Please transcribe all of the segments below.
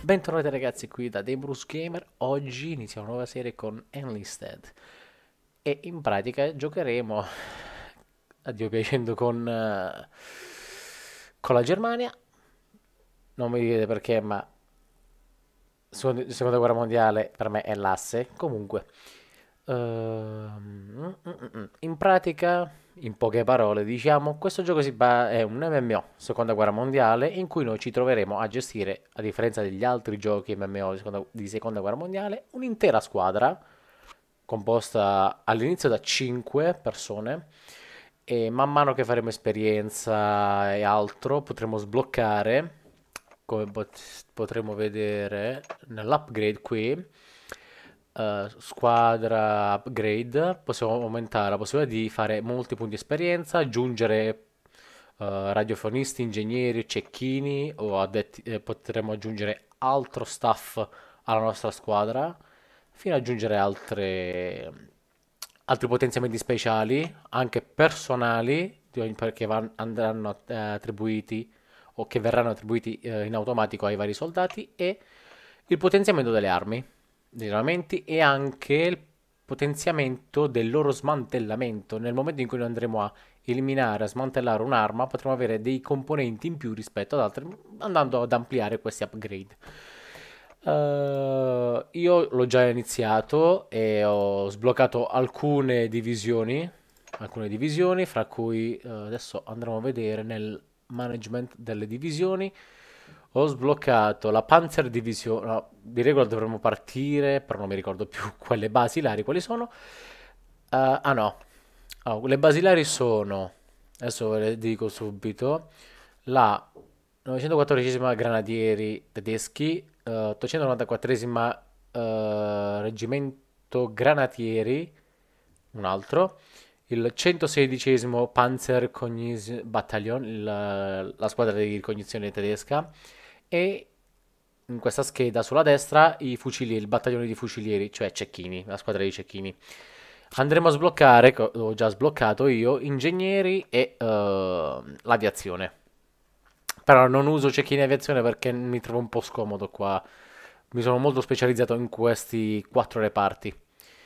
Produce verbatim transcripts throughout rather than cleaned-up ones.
Bentornati ragazzi qui da Debrus Gamer. Oggi iniziamo una nuova serie con Enlisted e in pratica giocheremo, addio piacendo, con, eh, con la Germania. Non mi dite perché, ma seconda, seconda guerra mondiale per me è l'asse. Comunque, ehm, mm, mm, mm. in pratica, in poche parole, diciamo, questo gioco si ba- è un M M O, seconda guerra mondiale, in cui noi ci troveremo a gestire, a differenza degli altri giochi M M O di seconda, di seconda guerra mondiale, un'intera squadra composta all'inizio da cinque persone e man mano che faremo esperienza e altro potremo sbloccare, come pot- potremo vedere nell'upgrade qui, eh, squadra upgrade, possiamo aumentare la possibilità di fare molti punti esperienza, aggiungere eh, radiofonisti, ingegneri, cecchini o addetti, eh, potremo aggiungere altro staff alla nostra squadra fino ad aggiungere altre, altri potenziamenti speciali, anche personali, di ogni- perché van- andranno eh, attribuiti o che verranno attribuiti eh, in automatico ai vari soldati e il potenziamento delle armi, degli armamenti e anche il potenziamento del loro smantellamento. Nel momento in cui noi andremo a eliminare, a smantellare un'arma, potremo avere dei componenti in più rispetto ad altre, andando ad ampliare questi upgrade. Eh, io l'ho già iniziato e ho sbloccato alcune divisioni, alcune divisioni, fra cui eh, adesso andremo a vedere nel management delle divisioni. Ho sbloccato la Panzer Division, no, di regola dovremmo partire, però non mi ricordo più quelle basilari, quali sono. Eh, ah no, Oh, le basilari sono, adesso ve le dico subito, la novecentoquattordicesima Granatieri tedeschi, eh, ottocentonovantaquattresima eh, Reggimento Granatieri, un altro, il centosedicesimo Panzer Cognis Battalion, il- la squadra di ricognizione tedesca, e in questa scheda sulla destra i fucilieri, il battaglione di fucilieri, cioè cecchini, la squadra di cecchini. Andremo a sbloccare, che ho già sbloccato io, ingegneri e eh, l'aviazione. Però non uso cecchini e aviazione perché mi trovo un po' scomodo qua. Mi sono molto specializzato in questi quattro reparti.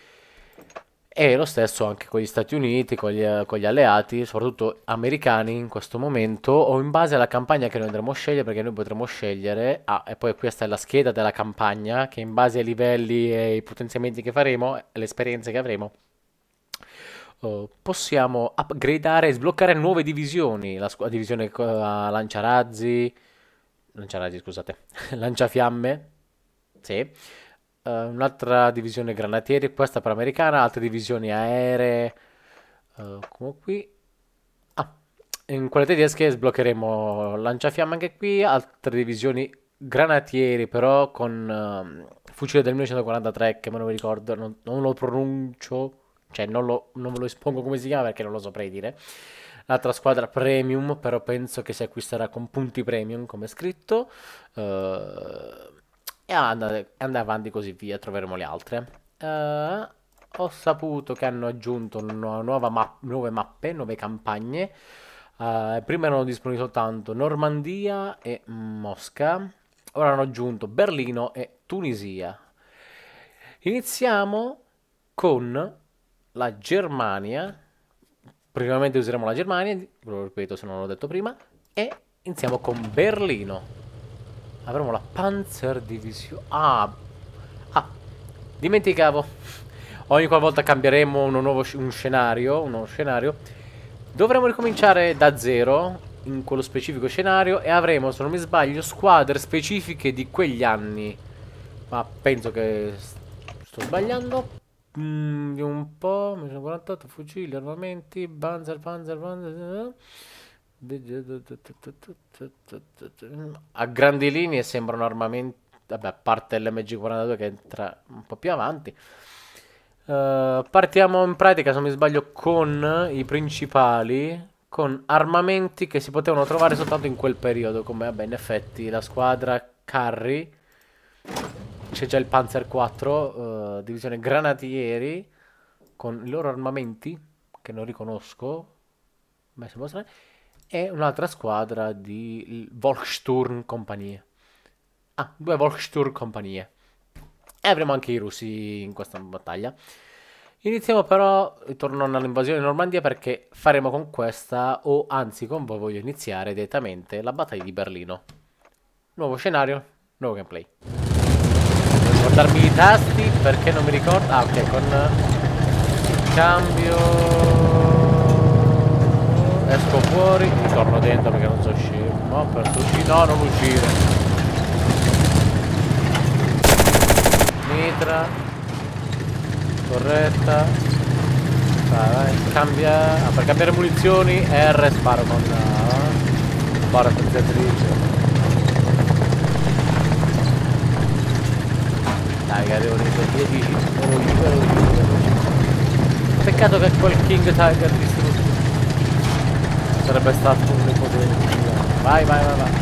E lo stesso anche con gli Stati Uniti, con gli, con gli alleati, soprattutto americani in questo momento, o in base alla campagna che noi andremo a scegliere, perché noi potremo scegliere, ah, e poi questa è la scheda della campagna, che in base ai livelli e ai potenziamenti che faremo, e le esperienze che avremo, eh, possiamo upgradare e sbloccare nuove divisioni, la squ- divisione eh, lanciarazzi, lanciarazzi scusate, lanciafiamme, sì. Eh, un'altra divisione granatieri, questa per americana, altre divisioni aeree, eh, come qui. Ah, in quelle tedesche sbloccheremo lanciafiamme anche qui, altre divisioni granatieri però con ehm, fucile del millenovecentoquarantatré che me non mi ricordo, non, non lo pronuncio, cioè non, lo, non ve lo espongo come si chiama perché non lo saprei dire. L'altra squadra premium, però penso che si acquisterà con punti premium come scritto. eh, e andate, andate avanti così via, troveremo le altre. Eh, ho saputo che hanno aggiunto una nuova map- nuove mappe, nuove campagne. Eh, prima erano disponibili soltanto Normandia e Mosca. Ora hanno aggiunto Berlino e Tunisia. Iniziamo con la Germania. Primamente useremo la Germania, ve lo ripeto se non l'ho detto prima, e iniziamo con Berlino. Avremo la Panzer Division. Ah, ah, dimenticavo. Ogni qualvolta cambieremo uno nuovo sc- un scenario, uno scenario, dovremo ricominciare da zero in quello specifico scenario e avremo, se non mi sbaglio, squadre specifiche di quegli anni. Ma penso che s- sto sbagliando. Mm, di un po', millenovecentoquarantotto, fucili, armamenti, Panzer, Panzer, Panzer. A grandi linee sembrano armamenti, vabbè, a parte l'M G quarantadue che entra un po' più avanti. Eh, partiamo in pratica, se non mi sbaglio, con i principali, con armamenti che si potevano trovare soltanto in quel periodo, come vabbè, in effetti la squadra Carri, c'è già il Panzer quattro, eh, divisione granatieri, con i loro armamenti, che non riconosco, ma si può stare, e un'altra squadra di Volkssturm Compagnie. Ah, due Volkssturm compagnie. E avremo anche i russi in questa battaglia. Iniziamo però, torno all'invasione di Normandia perché faremo con questa, o anzi con voi voglio iniziare direttamente la battaglia di Berlino. Nuovo scenario, nuovo gameplay. Devo ricordarmi i tasti perché non mi ricordo. Ah, ok, con cambio esco fuori, torno dentro perché non so uscire. No, per uscire, no, non uscire. Mitra, corretta. Vai, vai, cambia. Ah, per cambiare munizioni R sparo con uh, barra potenziatrice. Dai, che devo dire, veloci, veloci, veloci. Peccato che quel King Tiger distrutto sarebbe stato un nipote. Vai, vai, vai, vai.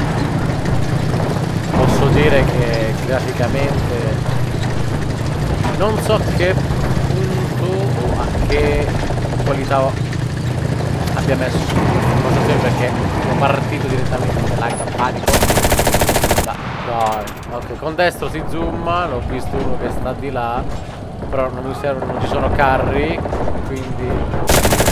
Posso dire che graficamente non so che punto o a che qualità abbia messo l'impostazione perché ho partito direttamente lag da panico. Dai, ok, con destro si zooma, l'ho visto uno che sta di là, però non mi servono, non ci sono carri, quindi...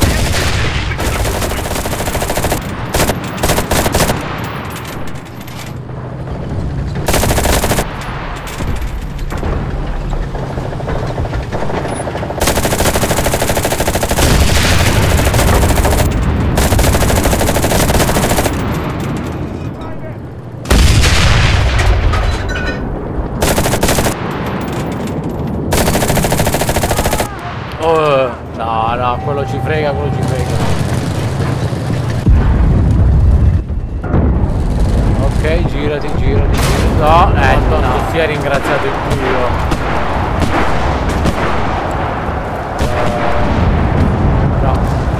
Oh, no, no, quello ci frega, quello ci frega. Ok, girati, girati, girati. No, eh, no, no. Si è ringraziato il Dio. Uh, no.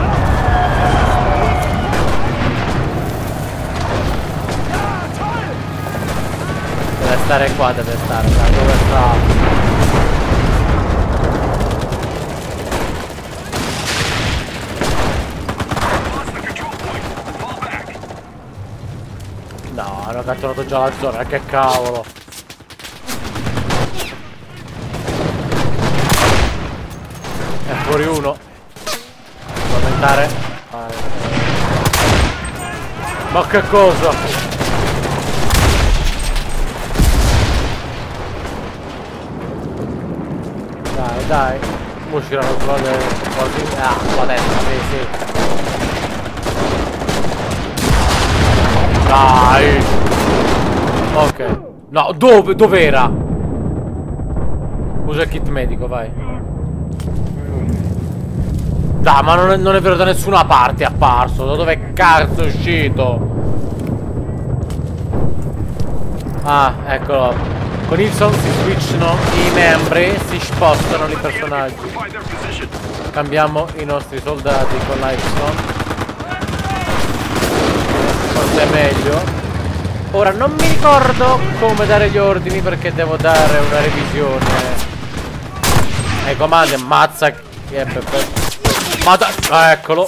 Deve stare qua, deve stare, dai, dove sta? No, hanno catturato già la zona, che cavolo. È fuori uno. Devo aumentare. Ma che cosa? Dai, dai. Usciranno sulla destra. Quasi. Ah, sulla destra, sì, sì. Dai. Ok. No, dove? Dov'era? Usa il kit medico, vai. Dai, ma non è, non è vero, da nessuna parte è apparso. Da dove cazzo è uscito? Ah, eccolo. Con Ilson si switchano i membri, si spostano i personaggi. Cambiamo i nostri soldati con la Y. Forse è meglio. Ora non mi ricordo come dare gli ordini perché devo dare una revisione ai comandi. Ammazza che è per... Ma da... ah, eccolo.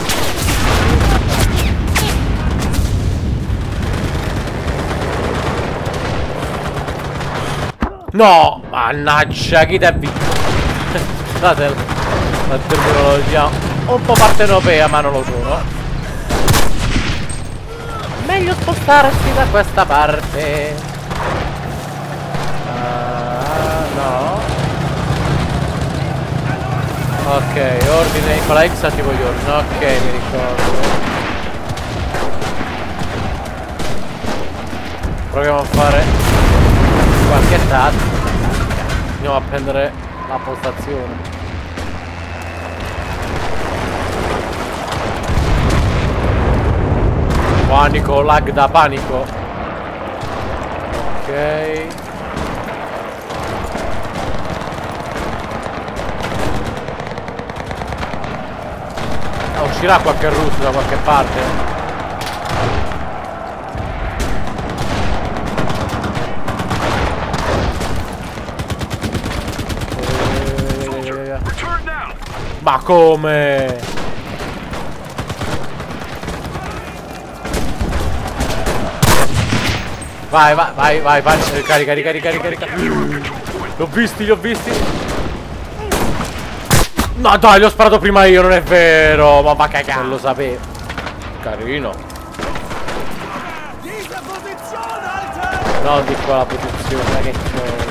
No, mannaggia, chi ti ha visto? Scusate la terminologia un po' partenopea, ma non lo sono. Meglio spostarsi da questa parte. Uh, no. Ok, ordine. Con la X attivo gli ordini. Ok, mi ricordo. Proviamo a fare qualche task. Andiamo a prendere la postazione. Panico, lag da panico. Ok. Ah, uscirà qualche russo da qualche parte? Ma come? Vai, vai, vai, vai, vai. Carica, carica, carica, carica. L'ho visti, li ho visti. No, dai, li ho sparato prima io, non è vero. Ma va cagare. Non lo sapevo. Carino. No, di qua la posizione, che cosa.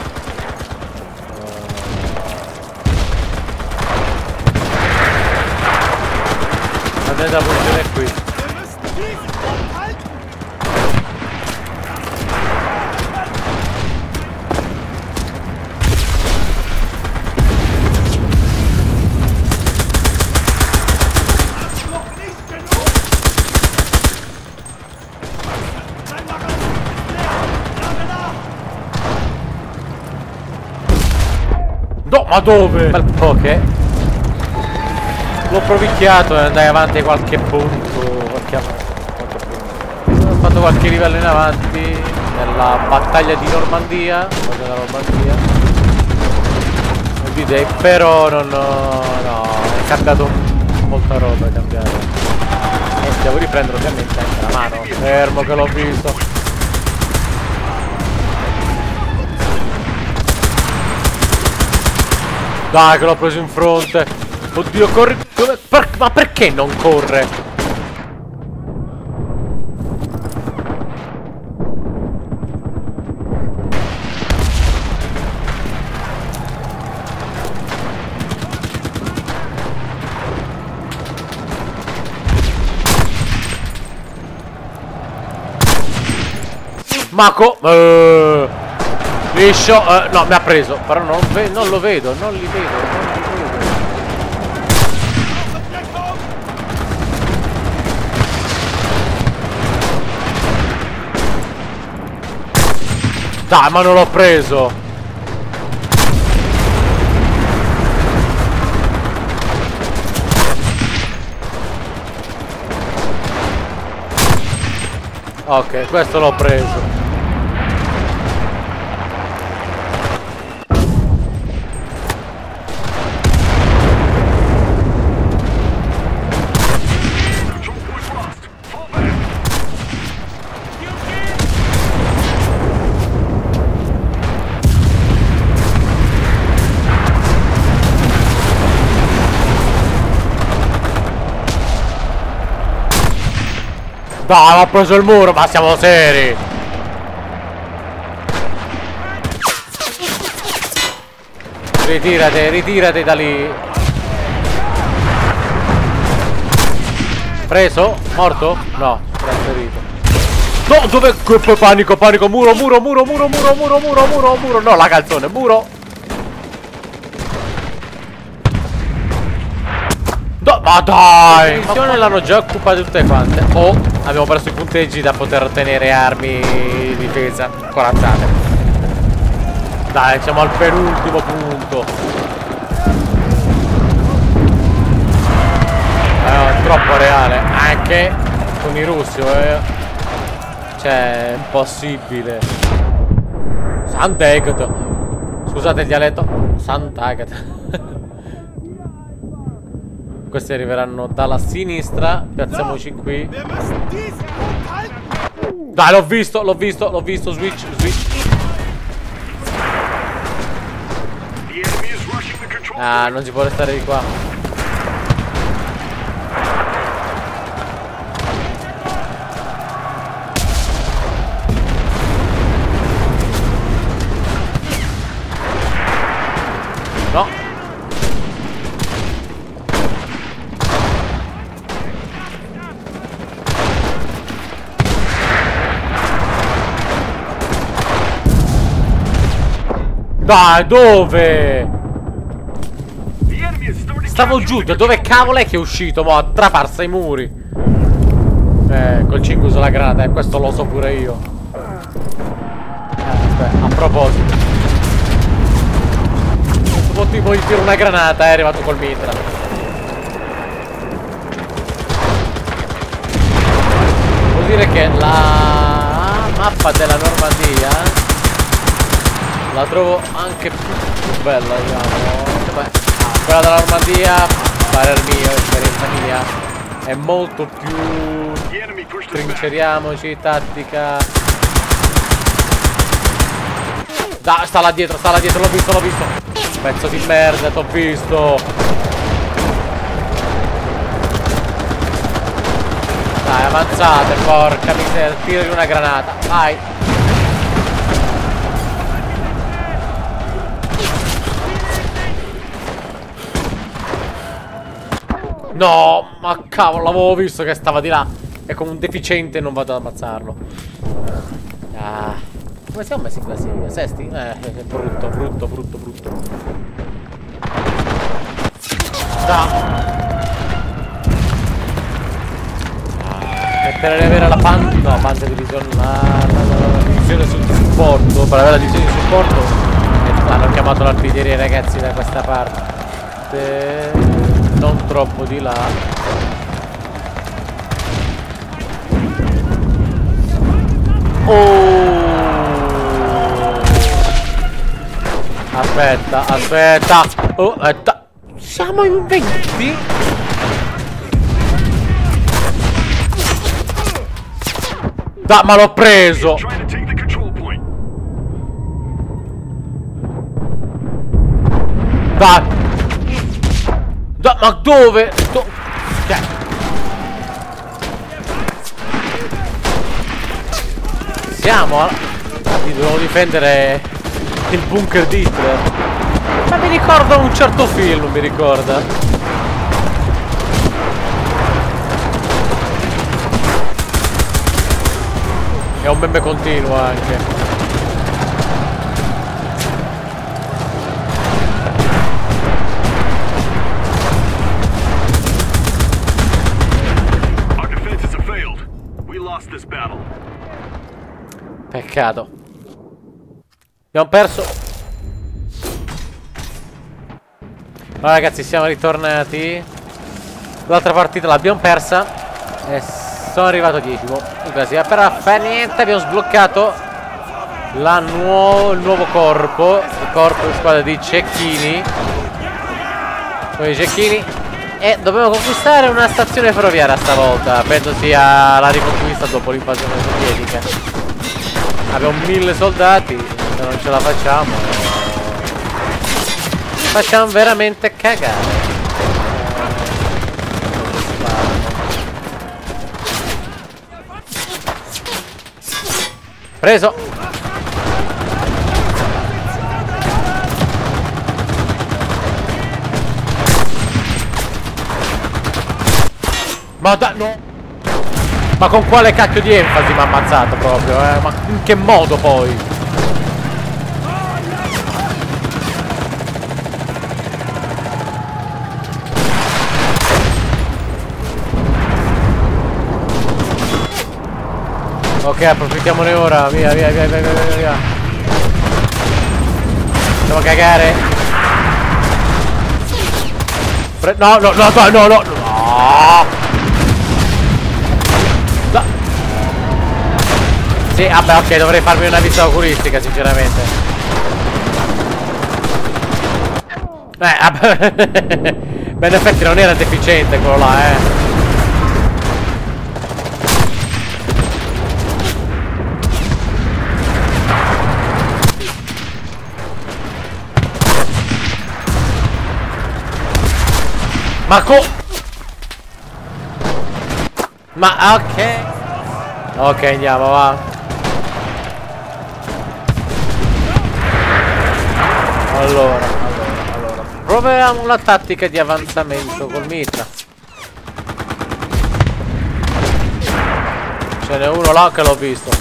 Andate la posizione qui. No, ma dove? Bel po' che l'ho provicchiato e andai avanti qualche punto. Qualche, qualche punto. Ho fatto qualche livello in avanti nella battaglia di Normandia. Della Normandia. D-Day, però non. No, è cambiato molta roba, è cambiato. E devo riprendere ovviamente anche la mano. Fermo che l'ho visto. Dai che l'ho preso in fronte. Oddio, corri. Dove? Per... Ma perché non corre? Maco. Uh... Liscio, uh, no, mi ha preso, però non, non lo vedo, non li vedo, non li vedo. Dai, ma non l'ho preso. Ok, questo l'ho preso. Dai, ho preso il muro, ma siamo seri. Ritirati, ritirati da lì. Preso? Morto? No, trasferito. No, dove? Panico, panico, muro, muro, muro, muro, muro, muro, muro, muro, muro. No, la calzone, muro. No, ma dai! Le missioni l'hanno già occupate tutte quante. Oh, abbiamo perso i punteggi da poter ottenere armi di difesa corazzate. Dai, siamo al penultimo punto. È troppo reale. Anche con i russi, eh. Cioè, è impossibile. Sant'Agatha. Scusate il dialetto. Sant'Agatha. Questi arriveranno dalla sinistra. Piazziamoci qui. Dai, l'ho visto, l'ho visto, l'ho visto. Switch, switch. Ah, non si può restare di qua. No. Dai, dove? Stavo giù, da dove cavolo è che è uscito? Mo' a traparsa i muri. Eh, col cinque uso la granata, e eh, questo lo so pure io. Eh, aspetta, a proposito. Questo tipo gli tiro una granata, è arrivato col mitra. Vuol dire che la mappa della Normandia la trovo anche più bella, diciamo. Beh, quella della Normandia, parer mio, esperienza mia, è molto più trinceriamoci, tattica, Dai, sta là dietro, sta là dietro, l'ho visto, l'ho visto. Pezzo di merda, t'ho visto. Dai, avanzate, porca miseria, tiro di una granata. Vai. No, ma cavolo, l'avevo visto che stava di là. E con un deficiente non vado ad ammazzarlo. Ah. Come siamo messi in classifica? Sesti? Eh, è brutto, brutto, brutto, brutto. No. E per avere la pan... No, Panzer Division... La, la, la, la divisione sul supporto. Per avere la divisione di supporto... E hanno chiamato l'artiglieria, ragazzi, da questa parte. Non troppo di là. Oh! Aspetta, aspetta. Oh, aspetta. Siamo in venti? Da, ma l'ho preso. Da. Da, ma dove? Do Siamo a... Dobbiamo difendere il bunker di Hitler. Ma mi ricorda un certo film, mi ricorda. È un meme continuo anche. Peccato. Abbiamo perso. Allora ragazzi, siamo ritornati. L'altra partita l'abbiamo persa e sono arrivato decimo in classifica. Però fa niente, abbiamo sbloccato la nuovo, il nuovo corpo. Il corpo di squadra di cecchini. Con i cecchini. E dobbiamo conquistare una stazione ferroviaria stavolta. Penso sia la riconquista dopo l'invasione sovietica. Abbiamo mille soldati, se non ce la facciamo facciamo veramente cagare. Preso. Ma da no. Ma con quale cacchio di enfasi mi ha ammazzato proprio, eh? Ma in che modo poi? Ok, approfittiamone ora, via, via, via, via, via, via, via. Andiamo a cagare. Pre no, no, no, no, no, no, no. Sì, vabbè, ok, dovrei farmi una visita oculistica, sinceramente. Eh, vabbè. Beh, in effetti non era deficiente quello là, eh. Ma co... Ma ok. Ok, andiamo, va. Allora, allora, allora. Proviamo la tattica di avanzamento col mitra. Ce n'è uno là che l'ho visto.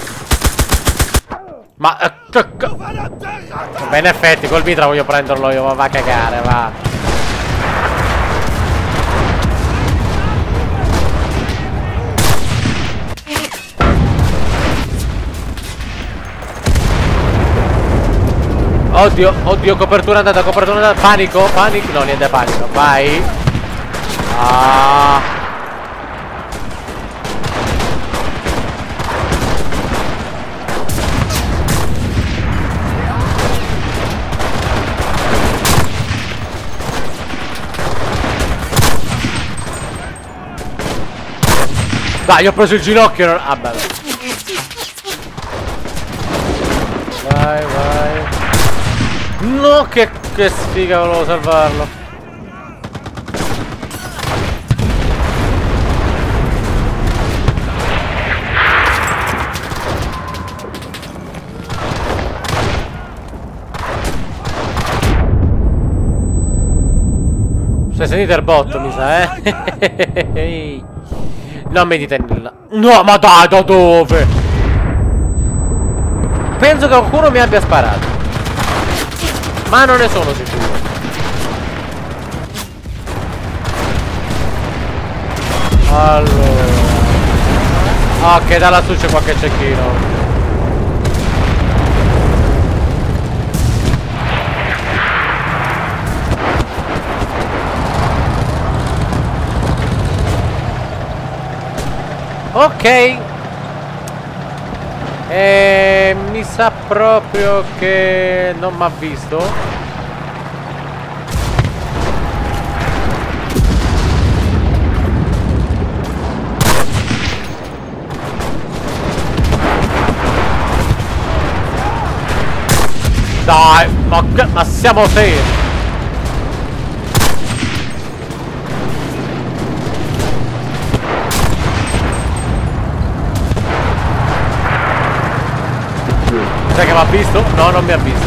Ma... Beh, in effetti col mitra voglio prenderlo io, ma va a cagare, va. Oddio, oddio, copertura andata, copertura andata, panico, panico, no, niente panico, vai. Ah. Dai, ho preso il ginocchio, non... ah bello. vai, vai. No, che, che sfiga, volevo salvarlo. Cioè, sentite il botto, mi sa, eh? Non mi dite nulla. No, ma dai, da dove? Penso che qualcuno mi abbia sparato, ma non ne sono sicuro. Allora, ok, da lassù c'è qualche cecchino. Ok. E mi sa proprio che non mi ha visto. Dai, ma, ma siamo seri. Sai che mi ha visto? No, non mi ha visto.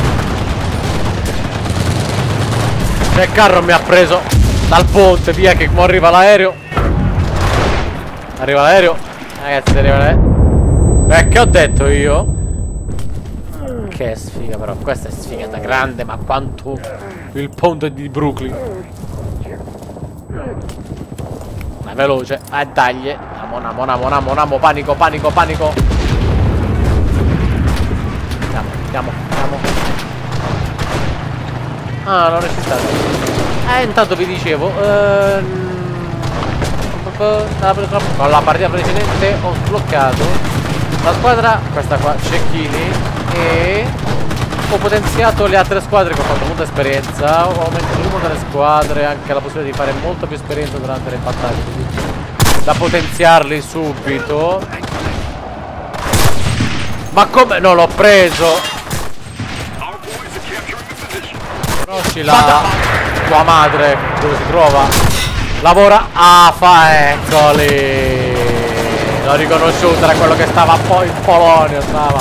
Cioè, il carro mi ha preso dal ponte, via, che mo arriva l'aereo. Arriva l'aereo. Ragazzi, arriva l'aereo. Eh, che ho detto io? Che sfiga, però. Questa è sfigata grande, ma quanto il ponte di Brooklyn. Ma veloce. Eh, dai. Namo, namo, namo, namo, namo. Panico, panico, panico. Andiamo, andiamo. Ah, non è stato. Eh, intanto vi dicevo ehm... con la partita precedente ho sbloccato la squadra, questa qua, cecchini, e ho potenziato le altre squadre che ho fatto molta esperienza. Ho aumentato il numero delle squadre, anche la possibilità di fare molta più esperienza durante le battaglie, quindi da potenziarli subito. Ma come? Non l'ho preso! Conosci la tua madre dove si trova? Lavora. Ah, fa, eccoli. L'ho riconosciuto, era quello che stava poi in Polonia, stava.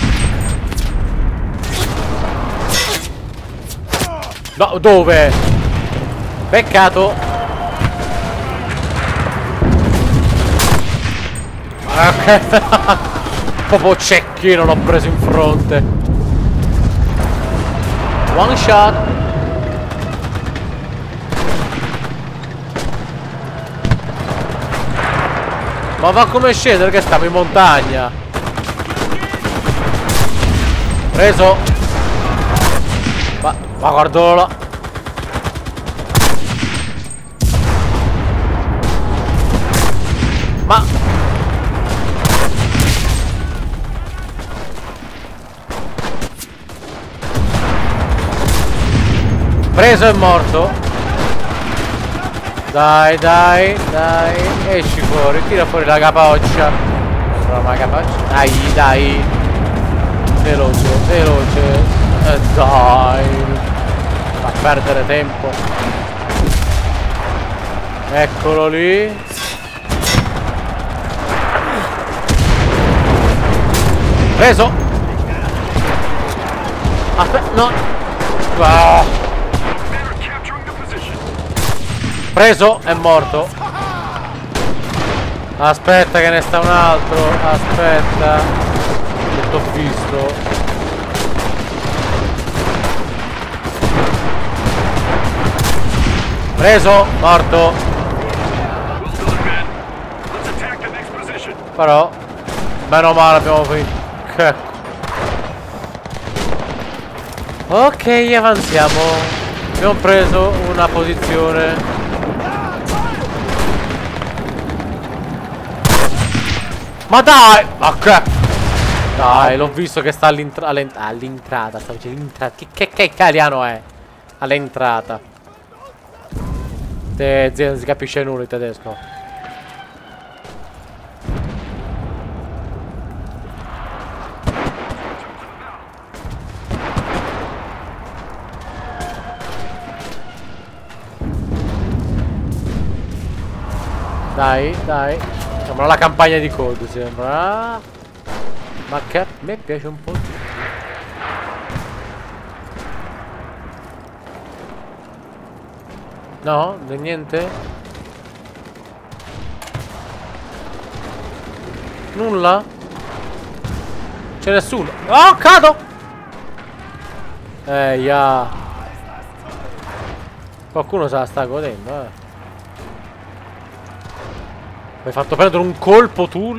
No, dove? Peccato. Ok. Proprio cecchino l'ho preso in fronte. One shot. Ma va come scendere che stiamo in montagna. Preso. Ma, ma guardalo là. Ma preso e morto. Dai, dai, dai. Esci fuori, tira fuori la capoccia. Prova la capoccia. Dai, dai. Veloce, veloce. Eh, dai. Fa perdere tempo. Eccolo lì. Preso. Aspetta, no. Ah. Preso, è morto. Aspetta che ne sta un altro. Aspetta. Che t'ho visto. Preso, morto. Però meno male abbiamo finito. Ok, avanziamo. Abbiamo preso una posizione. Ma dai! Ma che? Dai, l'ho visto che sta all'entrata. All'entrata, stavo dicendo l'intrata. Che, che, che italiano è? All'entrata. Te, zio, non si capisce nulla in tedesco. Dai, dai. Sembra la campagna di Code, sembra. Ma che a me piace un po' di più. No? Niente? Nulla? C'è nessuno. Oh, cado! Eh, ya. Qualcuno se la sta godendo, eh. Mi hai fatto prendere un colpo tu?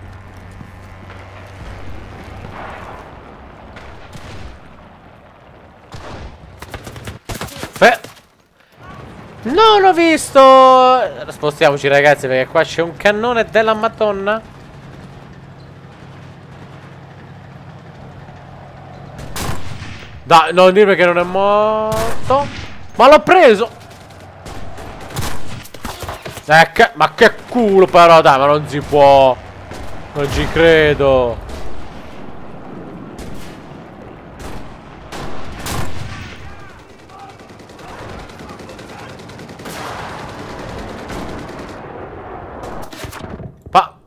Beh. Non l'ho visto. Spostiamoci ragazzi, perché qua c'è un cannone della Madonna. Dai, non dirmi che non è morto. Ma l'ho preso. Eh, che, ma che culo però, dai, ma non si può. Non ci credo. Ma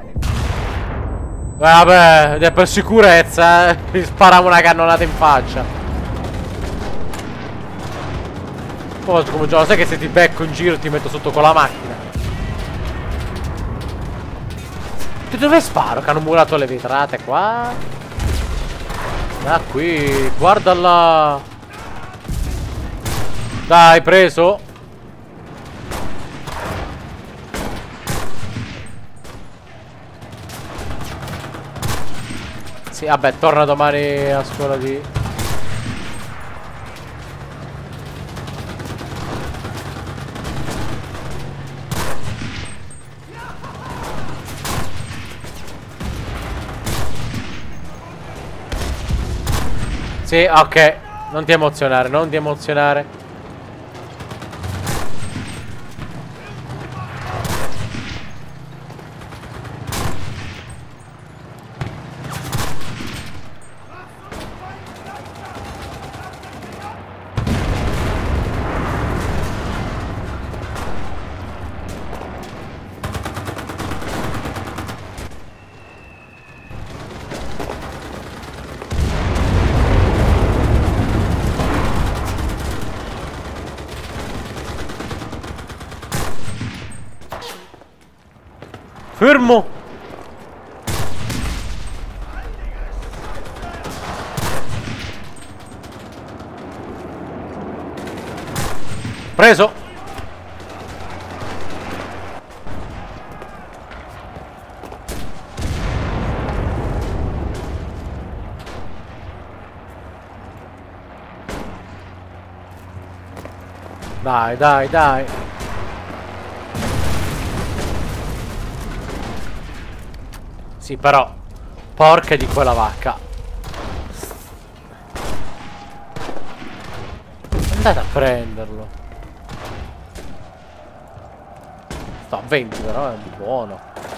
vabbè, è per sicurezza, eh. Mi sparavo una cannonata in faccia. Oh, come gioco, sai che se ti becco in giro ti metto sotto con la macchina. Da dove sparo? Che hanno murato le vetrate qua. Da qui, guardala. Dai, preso. Sì, vabbè, torna domani a scuola di... Sì, ok. Non ti emozionare, non ti emozionare. Fermo! Preso! Dai, dai, dai! Sì, però, porca di quella vacca. Andate a prenderlo. Sto a venti però, è buono.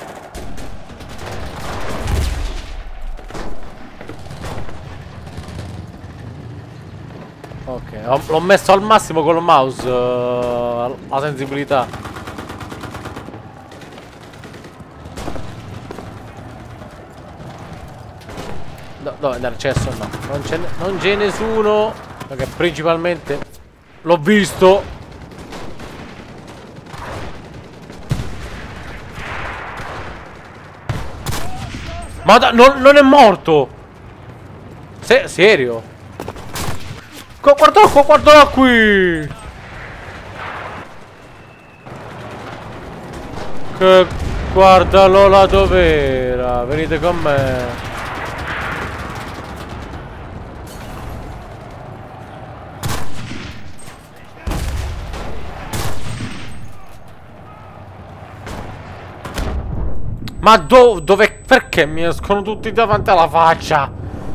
Ok, l'ho messo al massimo con il mouse, uh, la sensibilità. No, dove andare? Accesso? No, non c'è non c'è nessuno. Perché principalmente l'ho visto. Ma da, non, non è morto. Se, serio? Guardalo qua, guardalo qui. Che guardalo là dov'era. Venite con me. Ma do, dove... Perché mi escono tutti davanti alla faccia?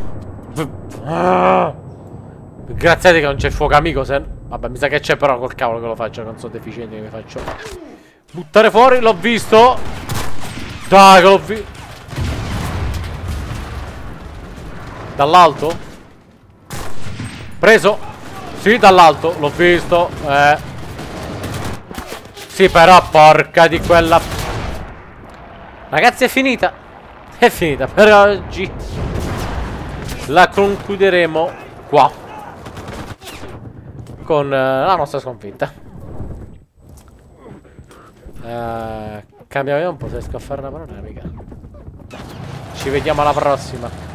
Ah. Graziate che non c'è il fuoco amico, se... Vabbè, mi sa che c'è però col cavolo che lo faccio, non sono deficiente che mi faccio. Buttare fuori, l'ho visto. Dai, che l'ho visto. Dall'alto? Preso. Sì, dall'alto, l'ho visto. Eh. Sì, però porca di quella... Ragazzi, è finita. È finita per oggi. La concluderemo qua con uh, la nostra sconfitta. Uh, cambiamo un po', se riesco a fare una panoramica. Ci vediamo alla prossima.